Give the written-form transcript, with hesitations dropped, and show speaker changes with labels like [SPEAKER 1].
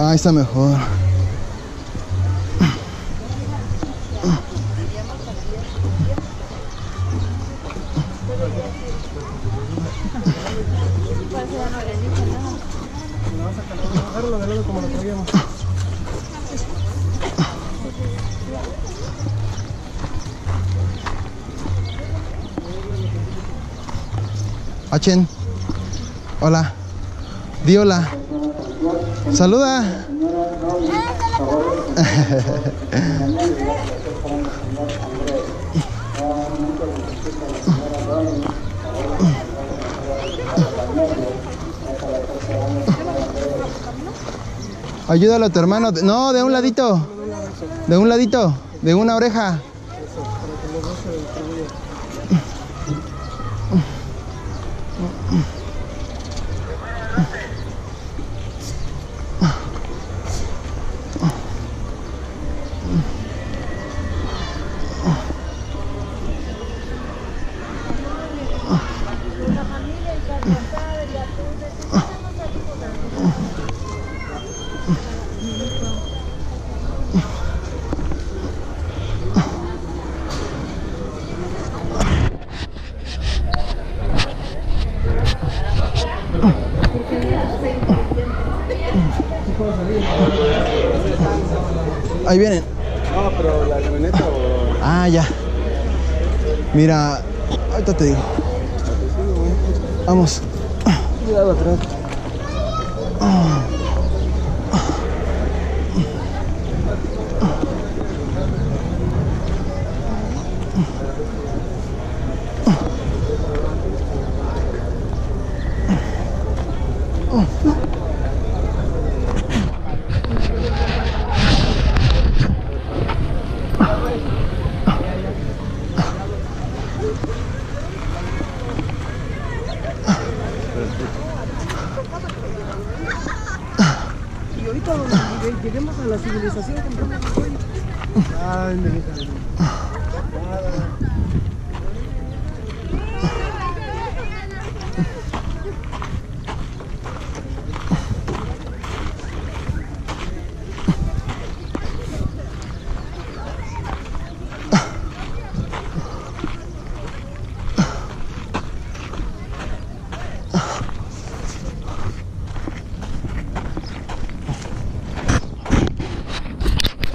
[SPEAKER 1] Ahí está mejor. Achen, hola, di hola, saluda. Ayúdalo a tu hermano. No, de un ladito. De un ladito. De una oreja. Ahí vienen.
[SPEAKER 2] No, pero la camioneta o...
[SPEAKER 1] Ah, ya. Mira, ahorita te digo. Vamos.
[SPEAKER 2] Cuidado atrás. Y ahorita lleguemos a la civilización, compramos hoy. Ay, mi hija.